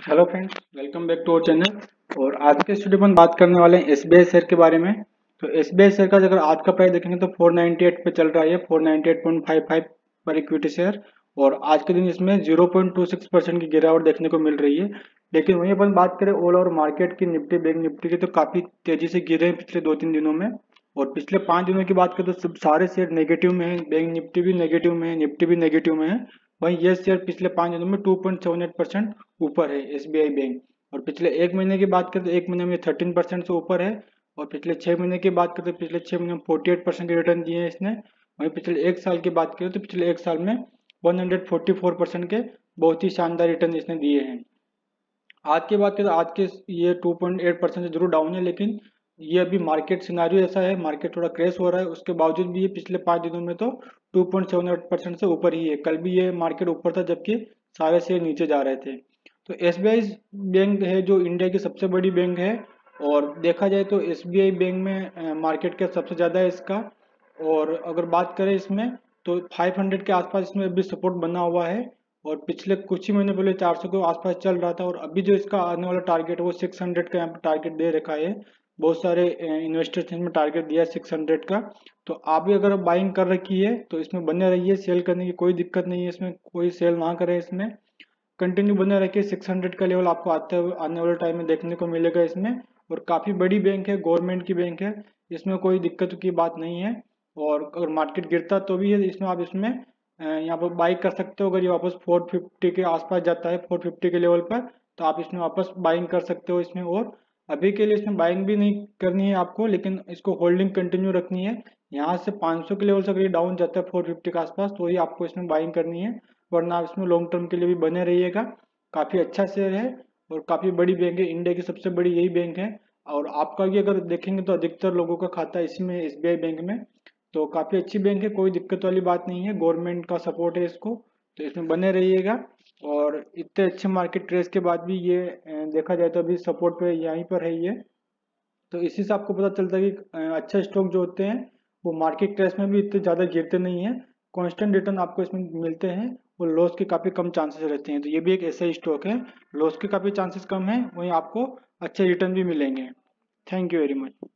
Hello friends, welcome back to our channel. और आज के स्टूडियो में बात करने वाले हैं एसबीआई शेयर के बारे में। तो एसबीआई शेयर का अगर आज का प्राइस देखेंगे तो 498 पे चल रहा है, 498.55 पर इक्विटी शेयर। और आज के दिन इसमें 0.26% की गिरावट देखने को मिल रही है। लेकिन वहीं अपन बात करें ऑल ओवर मार्केट की, निफ्टी बैंक निफ्टी की, तो काफी तेजी से गिरे हैं पिछले 2-3 दिनों में। और पिछले 5 दिनों की बात करें तो सब सारे शेयर नेगेटिव में है। बैंक निफ्टी भी नेगेटिव में है, निफ्टी भी नेगेटिव में है। वहीं ये शेयर पिछले 5 दिनों में 2.78% ऊपर है एसबीआई बैंक। और पिछले एक महीने की बात करें तो एक महीने में 13% से ऊपर है। और पिछले 6 महीने की बात करें तो पिछले 6 महीने में 48% के रिटर्न दिए हैं इसने। वहीं पिछले एक साल की बात करें तो पिछले एक साल में 144% के बहुत ही शानदार रिटर्न इसने दिए हैं। आज की बात करें तो आज के ये 2.8% से जरूर डाउन है, लेकिन ये अभी मार्केट सिनारियो ऐसा है, मार्केट थोड़ा क्रैश हो रहा है। उसके बावजूद भी ये पिछले 5 दिनों में तो 2.78% से ऊपर ही है। कल भी ये मार्केट ऊपर था जबकि सारे शेयर नीचे जा रहे थे। तो एसबीआई बैंक है जो इंडिया की सबसे बड़ी बैंक है। और देखा जाए तो एसबीआई बैंक में मार्केट कैप सबसे ज़्यादा है इसका। और अगर बात करें इसमें तो 500 के आसपास इसमें अभी सपोर्ट बना हुआ है। और पिछले कुछ ही महीने पहले 400 के आसपास चल रहा था। और अभी जो इसका आने वाला टारगेट है वो 600 का यहाँ पे टारगेट दे रखा है। बहुत सारे इन्वेस्टर्स ने इसमें टारगेट दिया है 600 का। तो आप भी अगर बाइंग कर रखी है तो इसमें बने रहिए, सेल करने की कोई दिक्कत नहीं है, इसमें कोई सेल ना करें, इसमें कंटिन्यू बने रखिए। 600 का लेवल आपको आने वाले टाइम में देखने को मिलेगा इसमें। और काफ़ी बड़ी बैंक है, गवर्नमेंट की बैंक है, इसमें कोई दिक्कत की बात नहीं है। और अगर मार्केट गिरता तो भी है इसमें, आप इसमें यहाँ पर बाई कर सकते हो। अगर ये वापस 450 के आसपास जाता है, 450 के लेवल पर, तो आप इसमें वापस बाइंग कर सकते हो इसमें। और अभी के लिए इसमें बाइंग भी नहीं करनी है आपको, लेकिन इसको होल्डिंग कंटिन्यू रखनी है। यहाँ से 500 के लेवल से अगर ये डाउन जाता है 450 के आसपास तो ही आपको इसमें बाइंग करनी है, वरना आप इसमें लॉन्ग टर्म के लिए भी बने रहिएगा। काफ़ी अच्छा शेयर है और काफ़ी बड़ी बैंक है, इंडिया की सबसे बड़ी यही बैंक है। और आपका भी अगर देखेंगे तो अधिकतर लोगों का खाता है इसी में, एसबीआई बैंक में। तो काफ़ी अच्छी बैंक है, कोई दिक्कत वाली बात नहीं है, गवर्नमेंट का सपोर्ट है इसको। तो इसमें बने रहिएगा। और इतने अच्छे मार्केट ट्रेस के बाद भी ये देखा जाए तो अभी सपोर्ट पे यहीं पर है ये। तो इसी से आपको पता चलता है कि अच्छे स्टॉक जो होते हैं वो मार्केट क्रैश में भी इतने ज़्यादा गिरते नहीं हैं। कांस्टेंट रिटर्न आपको इसमें मिलते हैं। और लॉस के काफ़ी कम चांसेस रहते हैं। तो ये भी एक ऐसा ही स्टॉक है, लॉस के काफ़ी चांसेस कम है, वहीं आपको अच्छे रिटर्न भी मिलेंगे। Thank you very much.